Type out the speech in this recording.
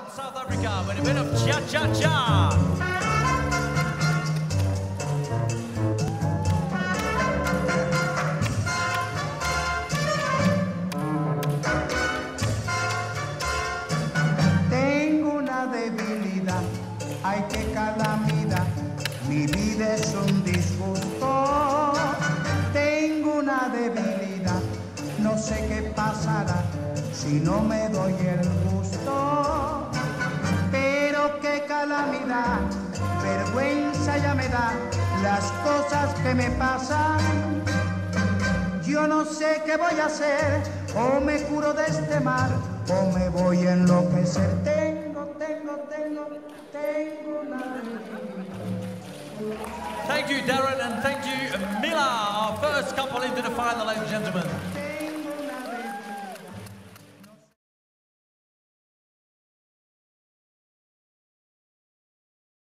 South Africa with a bit of cha-cha-cha. Tengo una debilidad, ay qué calamidad, mi vida es un disgusto. Tengo una debilidad, no sé qué pasará si no me doy el gusto. Pero qué calamidad, vergüenza ya me da las cosas que me pasan. Yo no sé qué voy a hacer, o me curo de este mal, o me voy a enloquecer. Tengo una... Thank you, Darren, and thank you, Milla, our first couple into the final, ladies and gentlemen.